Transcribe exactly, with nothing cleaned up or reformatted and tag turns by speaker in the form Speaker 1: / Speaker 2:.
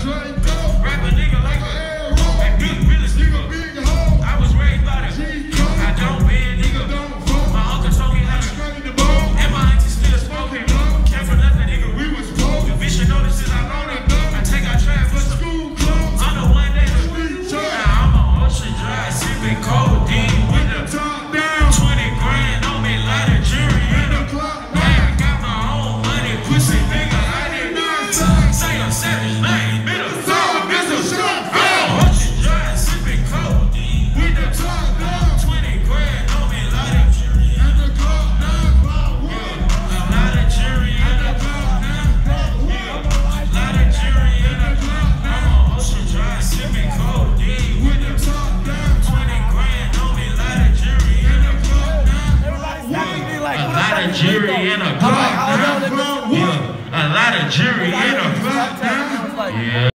Speaker 1: Rap a nigga like a like big village nigga. I was raised by the I don't bend nigga. My uncle told me how to and my auntie still smoking. Came from nothing nigga, we was broke. The bitch notices I know it. I take our trash for school clothes. I'm the one that now I'm on Ocean Drive, sipping codeine with the top down. twenty grand on me, lot of jury in the clock. Now I got my own money, pussy nigga. I did not say I'm savage, name, middle song, this a shot. I'm on Ocean Drive, sipping codeine with the top down. twenty grand on me, lot of jury in the clock. A lot of jury in the clock. A lot of jury in the clock. I'm on Ocean Drive, sipping codeine with the top down. twenty grand on me, lot of jury in the clock. A lot of jury in a clock. Yeah, a lot of jury in a clock. Yeah.